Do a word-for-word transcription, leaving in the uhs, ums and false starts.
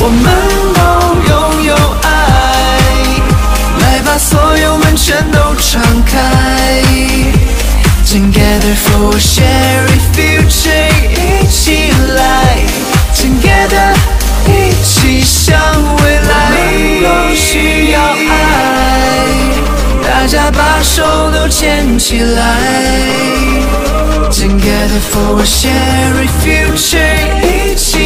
我们都拥有爱，来把所有门全都敞开。Together for a shared future， 一起来 Together， 一起向未来。我们都需要爱，大家把手都牵起来。Together for a shared future， 一起